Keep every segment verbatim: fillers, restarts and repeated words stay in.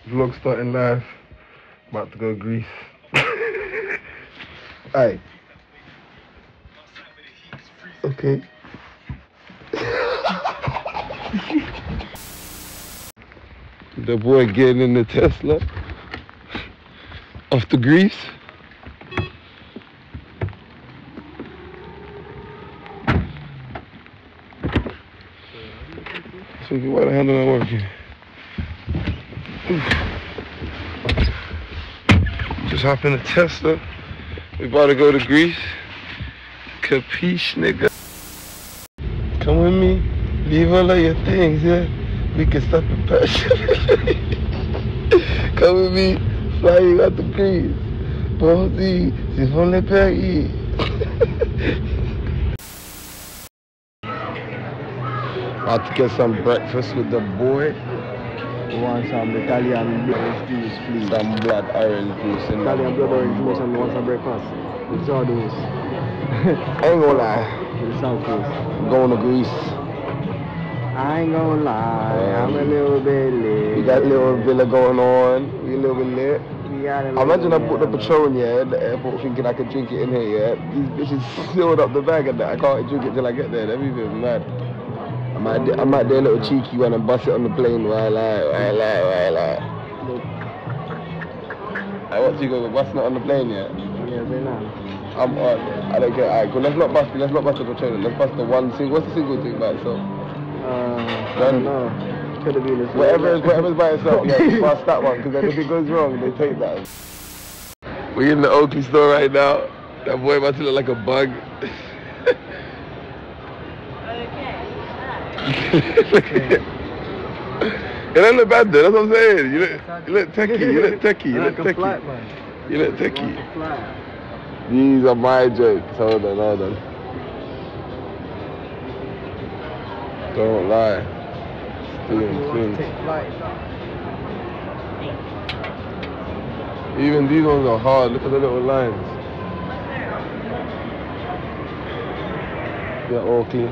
Vlog starting live. About to go Greece. Aye. Okay. The boy getting in the Tesla. Off to Greece. So why the hell am I working? Just hop in the Tesla. We about to go to Greece. Capiche, nigga. Come with me. Leave all of your things, yeah? We can stop the passion. Come with me. Fly you out to Greece. Bonzi, c'est pour les pays. About to get some breakfast with the boy. We want some Italian orange juice, please. Some blood orange juice. Italian blood orange juice, and we want some breakfast. It's all those. I ain't gonna lie. With the South Coast. I'm going to Greece. I ain't gonna lie, um, I'm a little bit lit. We got a little villa going on. We a little bit lit. We got a I imagine I bought the bit Patron, yeah, at the airport thinking I could drink it in here, yeah. These bitches sealed up the bag and that. I can't drink it till I get there. Everything's mad. I might, do, I might do a little cheeky one and bust it on the plane while I, while I, while I. I want you go busting it on the plane, yeah? Yeah, they know. I'm on. I don't care. Alright, cool. Let's not bust it. Let's not bust the Patron. Let's bust the one single. What's the single thing by itself? Uh, I don't know. Could have been this. Whatever, whatever's by itself, yeah, bust that one, because then if it goes wrong, they take that. We're in the Oakley store right now. That boy about to look like a bug. Okay. It don't look bad though, that's what I'm saying. You look, you look techie, you look techie, you look techie. You look techie. These are my jokes. Hold on, hold on. Don't lie. Stealing things. Even these ones are hard. Look at the little lines. They're all clean.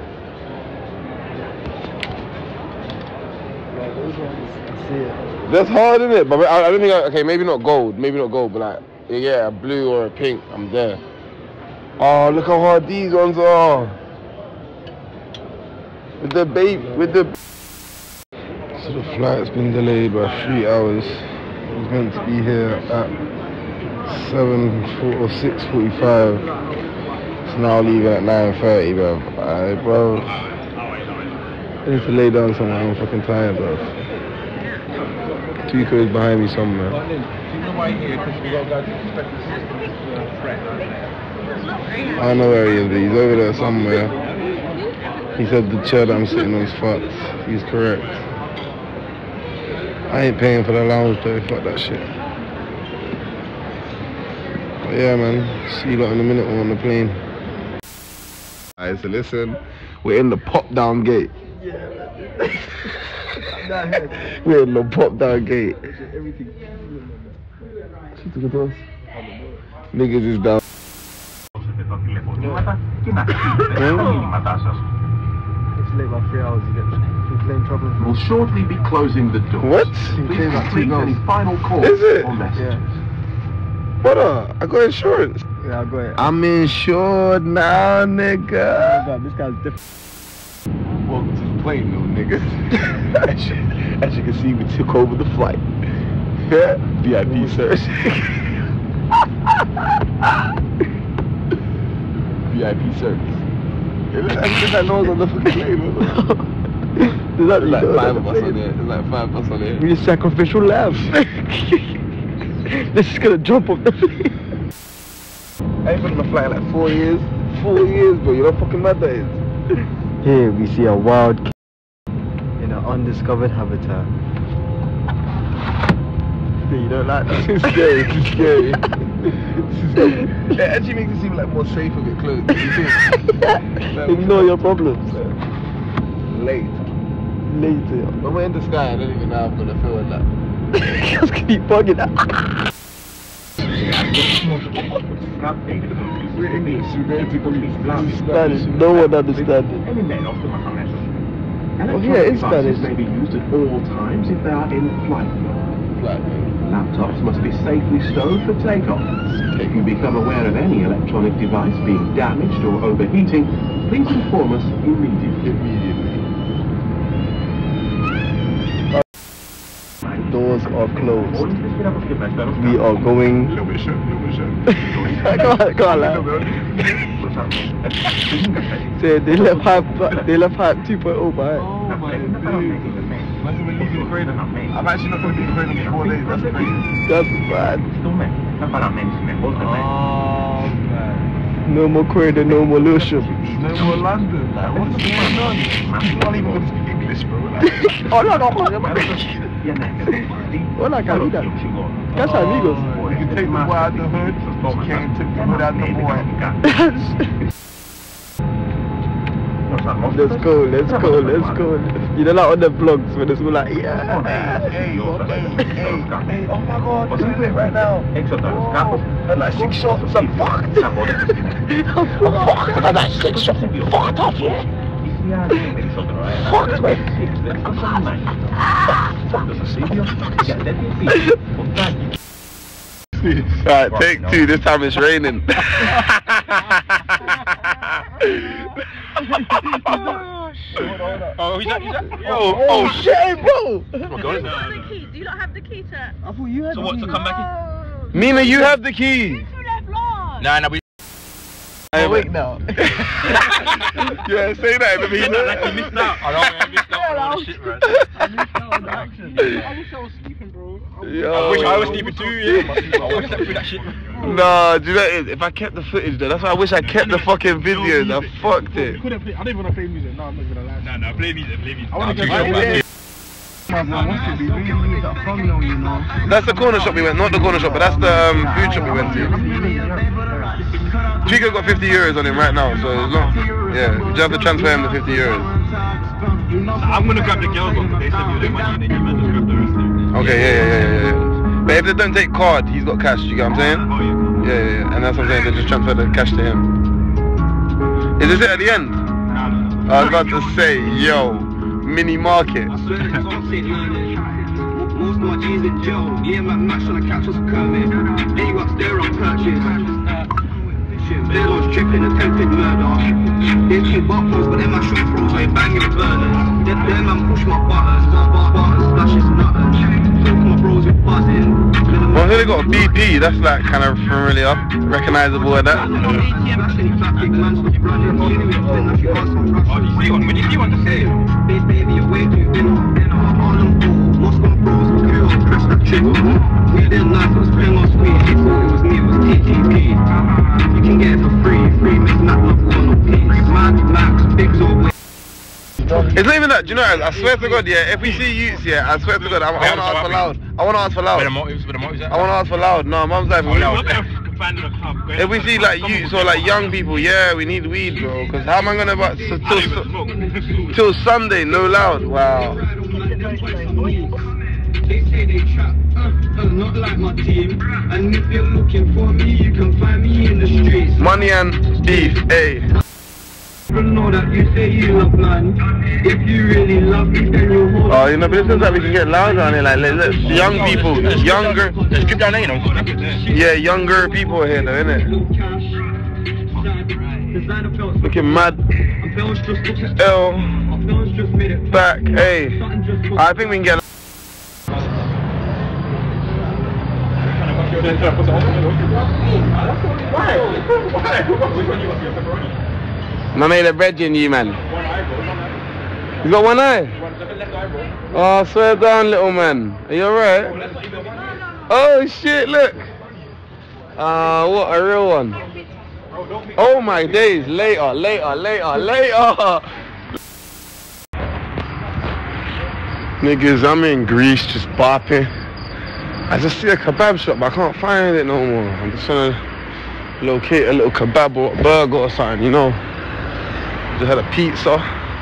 That's hard, isn't it? But I, I don't think I, okay, maybe not gold, maybe not gold, but like, yeah, a blue or a pink, I'm there. Oh, look how hard these ones are. With the babe, with the... So the flight's been delayed by three hours. It was meant to be here at seven or six forty-five. It's now leaving at nine thirty, bro. Alright, bro. I need to lay down somewhere, I'm fucking tired, bro. Tico is behind me somewhere. I don't know where he is, but he's over there somewhere. He said the chair that I'm sitting on is fucked. He's correct. I ain't paying for the lounge though, fuck that shit. But yeah, man, see you lot in a minute when we're on the plane. Alright, so listen, we're in the pop down gate. We're in the pop down gate. She took it to us. Niggas is down. Will shortly be closing the door. What? Please complete any final calls Is it? or messages. What up? I got insurance. Yeah, I got it. I'm insured now, nigga. Oh God, this guy's different. Welcome to the plane, though, nigga. as, you, as you can see, we took over the flight. Yeah, V I P service. V I P service. I think that knows on the fucking plane. There's like, like five of us on there. There's like five of us on there. We just sacrificial lambs. This is gonna jump off the plane. I ain't been on a flight like four years. Four years, bro. You know how fucking mad that is. Here we see a wild in an undiscovered habitat. You don't like that? It's scary. It's scary. It's scary. It actually makes it seem like more safe with it closed. Like, ignore your problems. Late. Later. When we're in the sky, I don't even know how I'm gonna feel in that. Just keep bugging that. Spanish. No one understands it. Oh yeah, it's Spanish. May be used at all times if they are in flight mode. flight, man. Laptops must be safely stowed for takeoff. If you become aware of any electronic device being damaged or overheating, please inform us immediately. Immediately. Doors are closed. We are going. A little bit short, a little bit short. Go on, go on, lad. Say, they left hype, they left hype two point oh, right? Oh my days. I'm actually not going to be in Croydon for four days, that's crazy. That's bad. Oh man. No more Croydon, no more Lewisham. No more London, like what's going on? You're not even going to speak English, bro. Like, Oh, no, no, no. Hola, Carita. Casa amigos. you can take the boy out the hood, you can't take the hood out the boy. Let's go, let's go, let's go. You know, like on the vlogs when it's all like, yeah. Hey, hey, hey, hey, hey, oh my god, look at it right now. Oh, and like six shots, I'm fucked. I'm fucked, I got that six shots, fucked off, yeah. Fucked, man. Alright, take two, this time it's raining. Oh, he's that, he's that. Oh, oh shit, bro. Oh my god. The key. Do you not have the key to? I thought you had So the what, key. to come back in? Mina, you have the key. You left last. Nah, nah, we... Oh, wait now. Yeah, say that in the Yeah, video. like we missed out. I know, I missed out on all the shit, man. I missed out on the action. I wish I was sleeping, bro. Yo. I wish I was sleeping too, yeah. I wish I could that shit. Nah, do you know what it is? If I kept the footage though, that's why I wish I kept the fucking videos. I fucked it. Couldn't play. I don't even want to play music. No, I'm not gonna lie. Nah, nah, play music, play music. I want to Nah, get too back good, in. That's the corner shop we went, not the corner shop, but that's the um, food shop we went to. Chico got fifty euros on him right now, so it's not. Yeah, you just have to transfer him the fifty euros. I'm gonna grab the girls one, but they send you their money and then you man just grab the rest of it. Okay, yeah, yeah, yeah, yeah, yeah. But if they don't take card, he's got cash, you get what I'm saying? Oh, yeah. Yeah, yeah, yeah, and that's what I'm saying, they just transfer the cash to him. Is this it at the end? Nah, nah. I was about to say, yo, mini market. Most of my G's in jail. Yeah, man, match on the couch was a Kermit. They got there on purchase. Shit, they're on tripping, attempted murder. There's two buttons, but then my shot throws way banging burners. Then them man push my buttons, bar bar buttons, splashes nutters. Talk my bros with buzzing. Well, here they got a B P, that's like kind of familiar, recognisable and that. Oh, do you see one? When you see one, just say it. Baby, you're way too thin. Moscow bros, who on press that trigger. We didn't like it was playing on sweet. They thought it was me, it was T T P. You can get it for free, free Miss Mac, love one or P. Mad Max, Big Zor. It's not even that, do you know, I swear to God, yeah, if we see youths, yeah, I swear to God, I, I want to ask for loud. I want to ask for Where the loud. motives, where the motives at? I want to ask for loud. No, mum's like, Oh, no, what the f- find in a club? if we see like youths or like young people, yeah, we need weed, bro. Because how am I gonna, but so, I don't till, even smoke. till Sunday, no loud. Wow. They say they trap, uh, uh, not like my team. And if you're looking for me, you can find me in the streets. Money and beef, hey. I know that you say you love man. If you really love me, then you'll hold. Oh, you know, but it seems like we can get louder on it. Like, let, let, young people, younger, Just skip down there, you know, just skip it there. yeah, younger people here, though, innit? Looking mad. L back, hey. I think we can get. I made a bed in you, man. You got one eye? Oh, swear down, little man. Are you alright? Oh shit, look. Ah, uh, what a real one. Oh my days, later, later, later, later. Niggas, I'm in Greece just bopping. I just see a kebab shop, but I can't find it no more. I'm just trying to locate a little kebab or a burger or something, you know. Just had a pizza.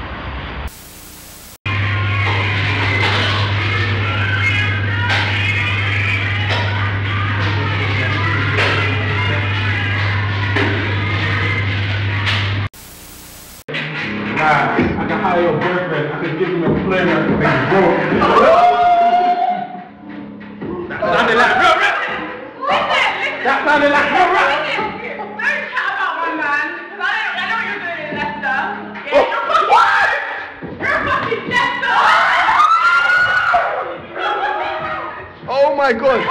Nah, I can hire your boyfriend. I can give him a plane. I can make it grow. my god!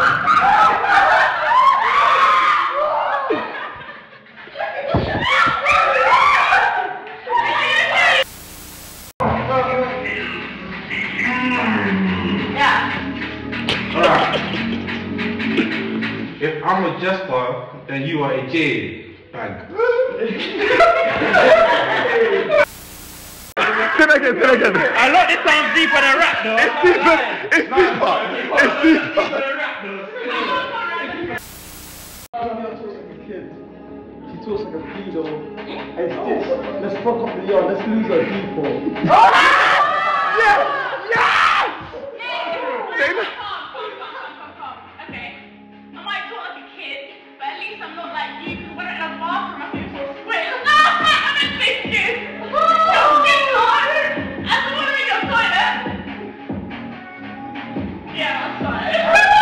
If I'm a Jasper, then you are a J bag. Say that again, say that again. I like this sounds deeper than rap though. It's deeper, it's deeper, it's deeper. She talks like a pedo. It's this. Let's fuck up the yard. Let's lose our people. Yes! Yes! Say that. Okay. I might talk like a kid, but at least I'm not like you, because when I'm in a bathroom, I feel so sweat. I'm a biscuit! You're skin hot! I don't want to make your toilet! Yeah, I'm sorry.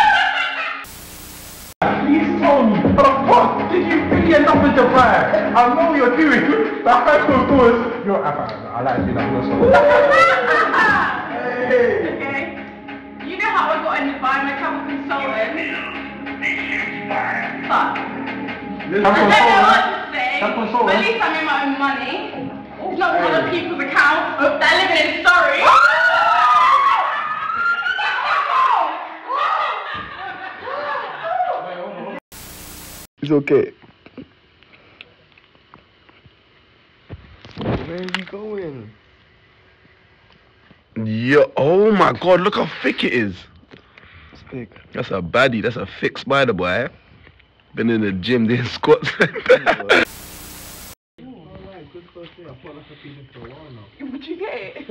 Please tell me, how the fuck did you bring your number to bag? I know what you're doing. The high school doors. Yo, I, I like to do that. Okay. You know how I got in by my travel consultant? Fuck. I don't know what to say, but at least I'm in my own money. It's not on other people's accounts that are living in Surrey. It's okay. Where are you going? Yo, oh my god, look how thick it is. It's big. That's a baddie, that's a thick spider, boy. Been in the gym doing squats. Would you get it?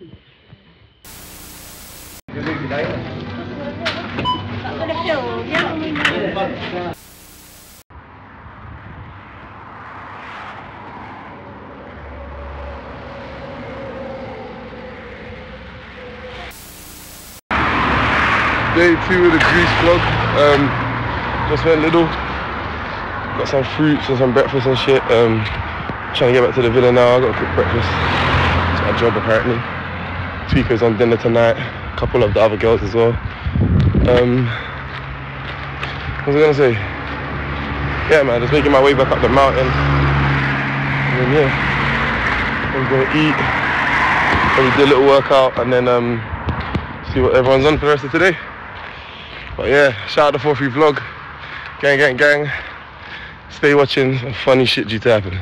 Day two of the Greece vlog. Um, just went little. Got some fruits and some breakfast and shit. Um, trying to get back to the villa now. I got a quick breakfast. It's my job apparently. Tweaker's on dinner tonight. A couple of the other girls as well. Um, what was I gonna say? Yeah, man, just making my way back up the mountain. And then yeah, I'm gonna eat. Probably do a little workout and then um, see what everyone's on for the rest of today. But yeah, shout out to four three vlog. Gang, gang, gang. Stay watching, some funny shit due to happen.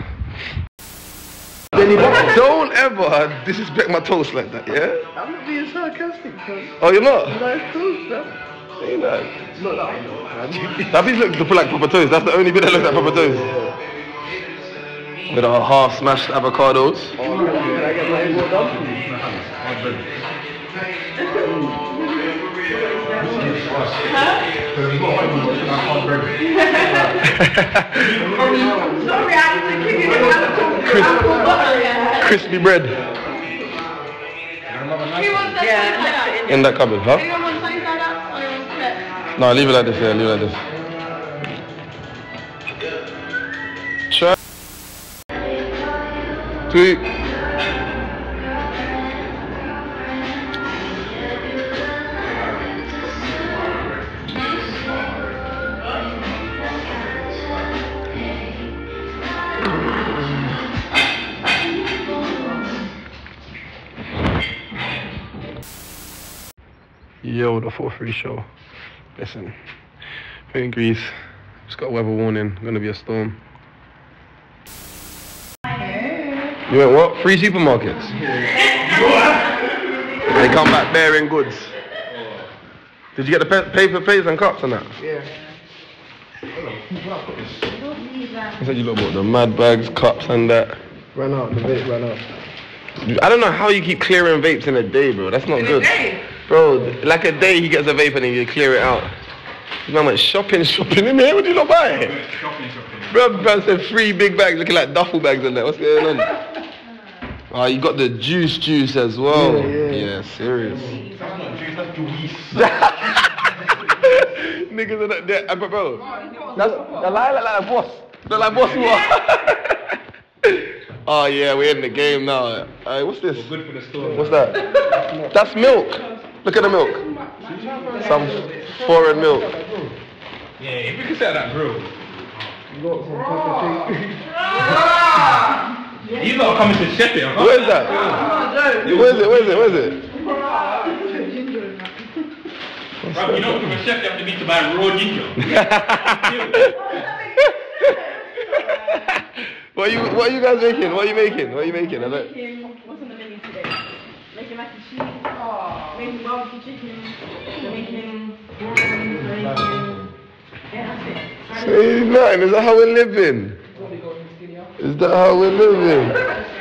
Don't ever disrespect my toast like that, yeah? I'm not being sarcastic, cuz. Oh, you're not? Nice toast, man. Say that. Not that one, though. That piece looks like proper toast. That's the only bit that looks like proper toast. With our half smashed avocados. Oh, can I get my more done? Sorry, I had to kick it in the Crispy bread. Who wants that yeah, in that cupboard, huh? Anyone want something like that? Or you want to split? No, leave it like this, yeah, leave it like this. Try. Tweet. Yo, the four three show. Listen, we're in Greece. Just got a weather warning. Gonna be a storm. You went what? Free supermarkets? They come back bearing goods. Did you get the pa paper plates and cups and that? Yeah. I said you lot bought the mad bags, cups and that. Run out, the vape ran out. I don't know how you keep clearing vapes in a day, bro. That's not In good. a day? Bro, like a day he gets a vape and then you clear it out. Man went shopping, shopping in here. What did you not buy? Shopping, shopping. Bro, man said three big bags looking like duffel bags in there. What's going on? Oh, you got the juice juice as well. Yeah, yeah. Yeah, serious. That's not juice, that's juice. Niggas are not there. Uh, bro, that's the lie like, like a boss. They're like boss what? Oh yeah, we're in the game now. Uh, what's this? Good for the store. What's that? That's milk. Look at the milk. Some foreign milk. Yeah, if you can say that, bro. You lot are coming to chef it. Where is that? Where is it? Where is it? Where is it? Bro, you know, from a chef, you have to be to buy raw ginger. What are you? What are you guys making? What are you making? What are you making? I don't... What's on the menu today? Making mac and cheese. Oh, making barbecue chicken. Making prawns. Making. Yeah, that's it. Say nothing. Is that how we're living? Is that how we're living?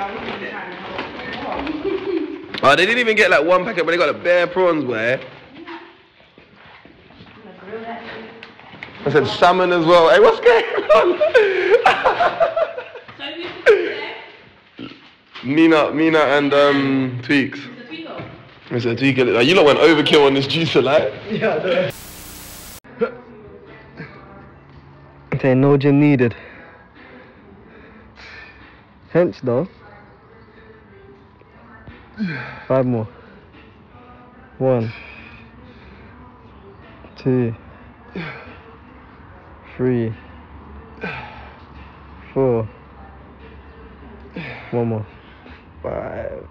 Oh, they didn't even get like one packet, but they got the bare prawns, boy. I said salmon as well. Hey, what's going on? So who's the today? Mina, Mina and um, Tweaks. It's a Twinkle. Mister Tweaker, like, you lot went overkill on this juicer, like. Yeah, okay, no gym needed. Hench though. Five more. One. Two. Three. Four. One more. Five.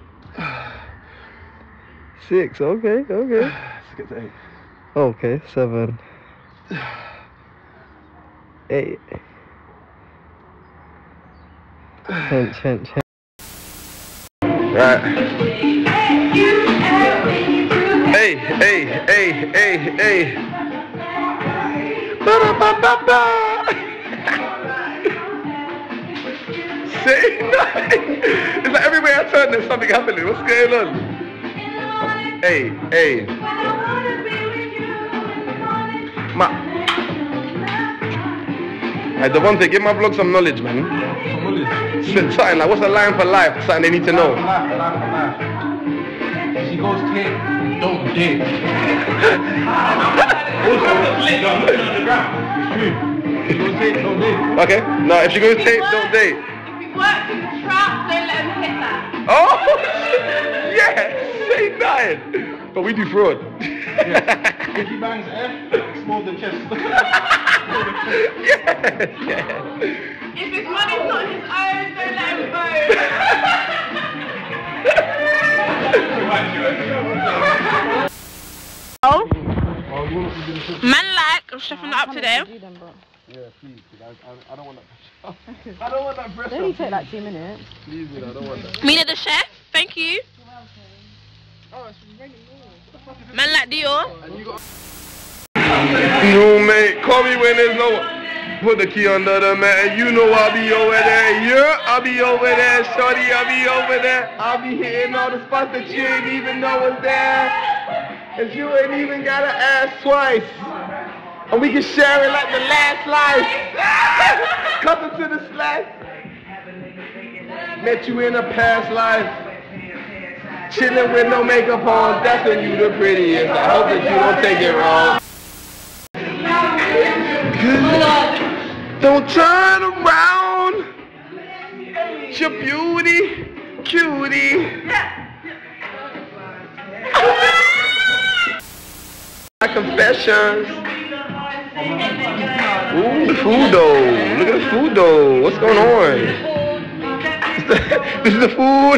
Six. Okay, okay. Let's get to eight. Okay, seven. Eight. Hench, hench, hench. Right. Hey, hey, hey, hey, hey. Ba-da-ba-ba-ba. Say nothing. It's like everywhere I turn there's something happening. What's going on? Hey, hey. Ma. Hey, the one thing, give my vlog some knowledge, man. Something like, what's a line for life? Something they need to know. Life, life, life. She goes tape, don't date. Also, lit, I'm looking on the ground. She goes tape, don't date. Okay, no, if she goes tape, don't date. If he works in the trap, don't let him hit that. Oh, yeah, say nothing. But we do fraud. Yeah. If he bangs F, explode the chest. Yeah, yeah. If his money's not his own, don't let him go. Oh, man, like I'm chefing it up today. Yeah, please, I, I, I don't want that pressure. I don't want that pressure. They only take like two minutes. Please, man, I don't want that. Mina the chef, thank you. Man like Dior. No, mate, call me when there's no. Put the key under the mat and you know I'll be over there. Yeah, I'll be over there, shorty, I'll be over there. I'll be hitting all the spots that you ain't even know was there. And you ain't even gotta ask twice. And we can share it like the last life. Cut it to the slice. Met you in a past life. Chilling with no makeup on, that's when you the prettiest. I hope that you don't take it wrong. Don't turn around. It's your beauty, cutie. My confessions. Ooh, the food though. Look at the food though. What's going on? This is the food.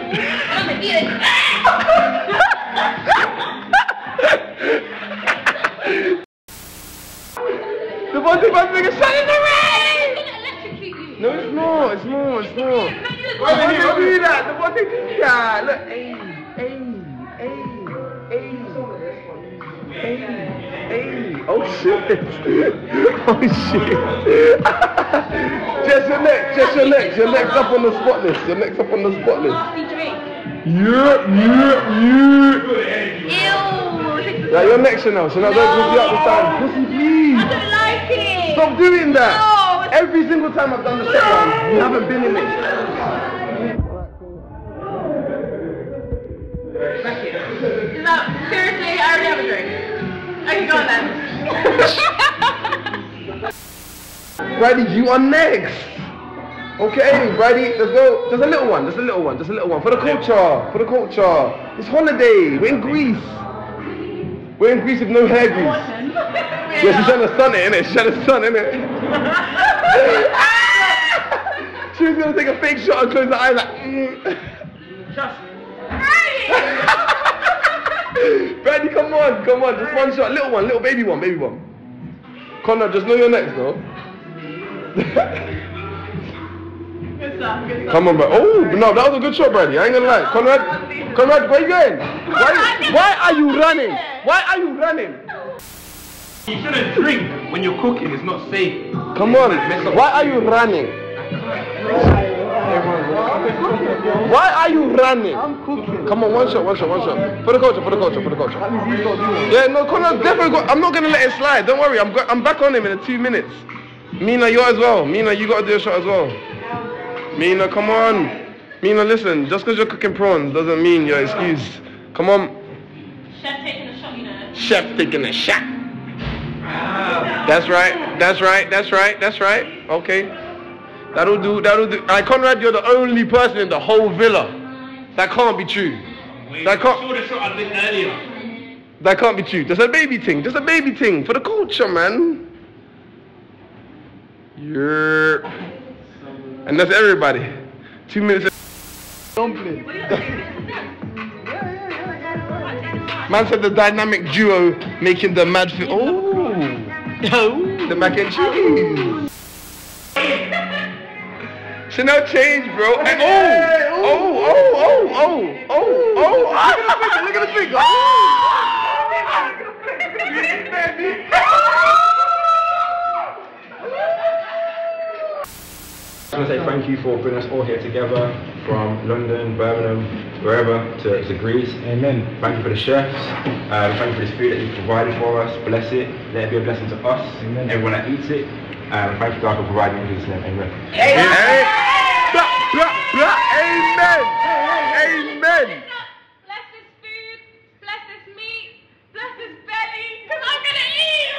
The one thing my nigga shot in the rain! No, it's more, it's more, it's more. Why did you do that? The one thing do that. Look, hey, hey, hey, hey, hey. Oh shit. Oh shit. Just your neck, just your neck. Your neck's up on the spot list. Your neck's up on the spot list. Yeah, yeah, yeah. Ew. Yeah, you're next, Chanel. Chanel, don't pussy up the time. Pussy, please. I don't like it. Stop doing that. No. Every single time I've done the set one, you haven't been in it. Is that seriously? I already have a drink. Okay, go on then. Brady, you are next. Okay, Brady, let's go. Just a little one, just a little one, just a little one. For the culture, for the culture. It's holiday, we're in Greece. We're in Greece with no hair grease. Yeah, she's trying to sun it, innit? She's trying to sun, innit? She was gonna take a fake shot and close her eyes like, mm. Brandy, come on, come on, just one shot, little one, little baby one, baby one. Conrad, just know you're next, though. Good stuff, good stuff. Come on, bro. Oh, no, that was a good shot, Brandy. I ain't gonna lie. Conrad, Conrad, where you going? Why, why are you running? Why are you running? You shouldn't drink when you're cooking. It's not safe. Come on. Why are you running? Why are you running? I'm cooking. Come on, one shot, one shot, one shot. For the culture, for the culture, for the culture. Yeah, no, Conrad, definitely got, I'm not gonna let it slide. Don't worry, I'm go, I'm back on him in two minutes. Mina, you as well. Mina, you gotta do a shot as well. Mina, come on. Mina, listen, just because you're cooking prawns doesn't mean you're excused. Come on. Chef taking a shot, you know. Chef taking a shot. That's right, that's right, that's right, that's right. Okay. That'll do, that'll do. Like, Conrad, you're the only person in the whole villa. That can't be true. That can't. That can't be true. Just a baby thing. Just a baby thing for the culture, man. Yeah. And that's everybody. Two minutes. Man said the dynamic duo making the mad fit. Oh, oh, the mac and cheese. Chanel change, bro. And, oh, oh, oh, oh, oh, oh, oh, oh. Look at the finger. Look at the finger. I want to say thank you for bringing us all here together from London, Birmingham, wherever to, to Greece. Amen. Thank you for the chefs. Um, thank you for this food that you provided for us. Bless it. Let it be a blessing to us. Amen. Everyone that eats it. Um, thank you God for providing in Jesus' name. Amen. Amen. Blah, blah, blah. Amen. Amen. Bless this food, bless this meat, bless this belly, because I'm gonna eat!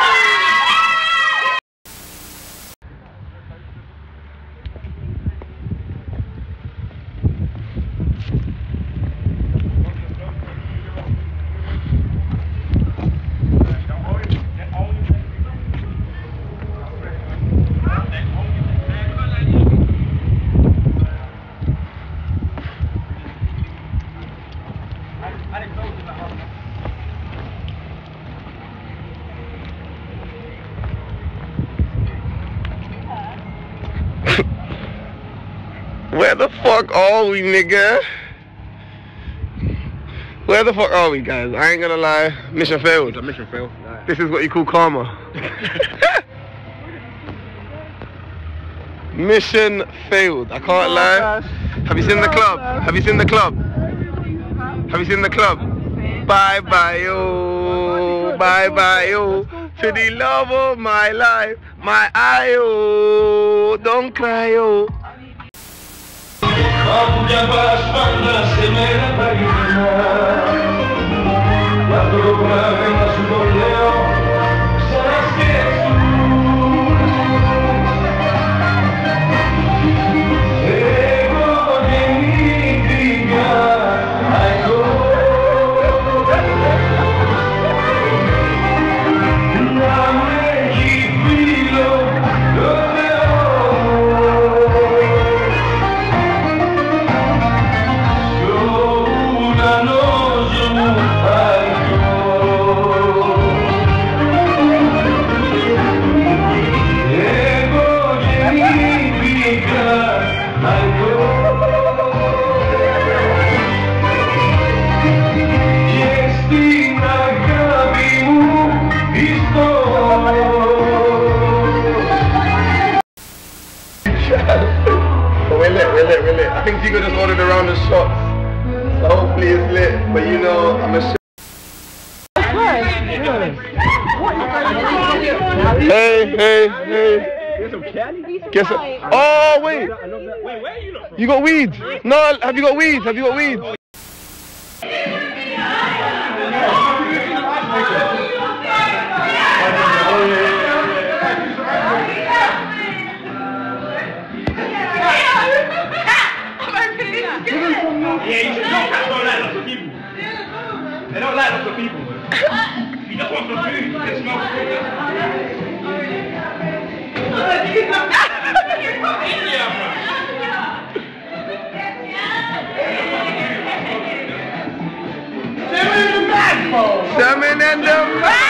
Where the fuck are we, nigga? Where the fuck are we, guys? I ain't gonna lie. Mission failed. Mission failed. This is what you call karma. Mission failed. I can't lie. Have you seen the club? Have you seen the club? Have you seen the club? Bye bye yo, bye bye yo, to the love of my life, my eye yo, don't cry yo. We're lit, we're lit, we're lit. I think Tigo just ordered a round of shots, so hopefully it's lit. But you know, I'm a sh Hey, hey, hey. Get some candy? Get some. Oh wait. Wait, where are you not from? You got weed? No, have you got weed? Have you got weed? Yeah, you should know cats don't like lots of people. They don't like lots of people. He just wants some food. He just smells food. Salmon and the man!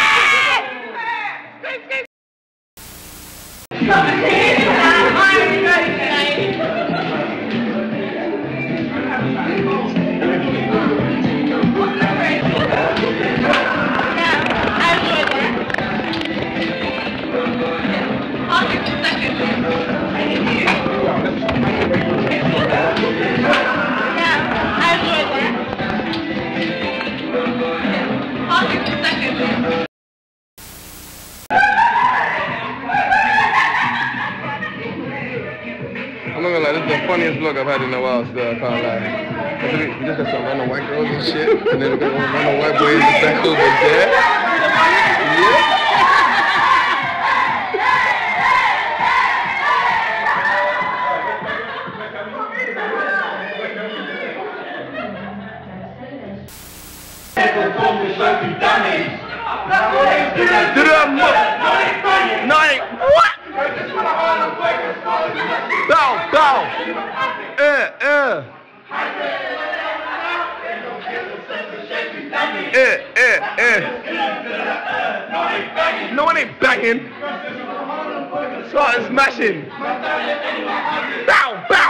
I'm not gonna lie, this is the funniest vlog I've had in a while still, I can't lie. We just got some random white girls and shit, and then we got one random white boys back over there. Yeah. Do that much. Nine. What? Bow, bow. Eh, eh. Eh, eh, eh. No one ain't banging. Start smashing. Bow, bow.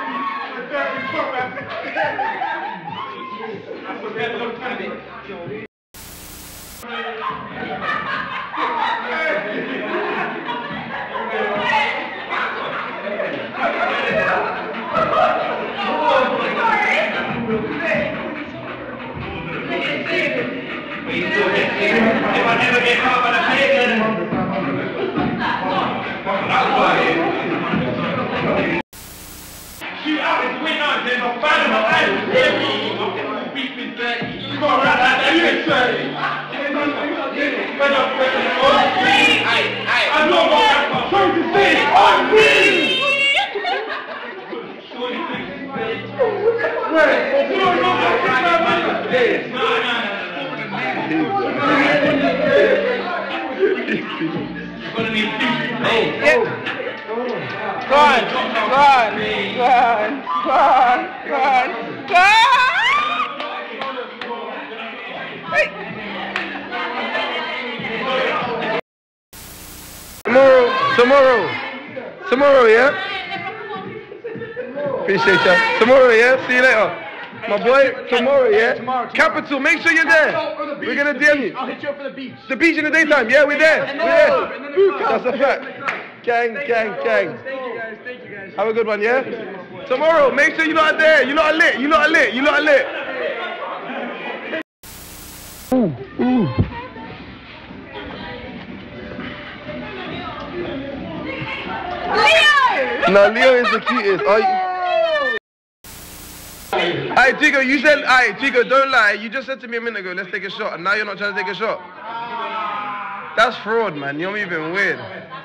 If I never get caught by the pagan, that's why. Shoot out his window, there's a fan of my eyes. I'm beefing dirty. You got right like that, you ain't dirty. Fed up, fed up. I know what I'm trying to say. On me! Wait, you don't know what I'm trying to say. No, no, no. Yeah. Go on, go on, go on, go on, go on, go on. Hey. Tomorrow, tomorrow, tomorrow, yeah? Appreciate ya. Tomorrow, yeah? See you later. My boy, tomorrow, yeah? Tomorrow, tomorrow. Capital, make sure you're there. We're gonna D M you. I'll hit you up for the beach. The beach in the daytime, yeah, we're there. We're there. That's a fact. Gang, gang, gang. Thank you guys, thank you guys. Have a good one, yeah? Tomorrow, make sure you lot are there. You lot are lit, you lot are lit, you lot are lit. Ooh, ooh. Leo! No, Leo is the cutest. Are you? Hey, Chico, you said, hey, Chico, don't lie. You just said to me a minute ago, let's take a shot, and now you're not trying to take a shot. That's fraud, man. You're moving weird.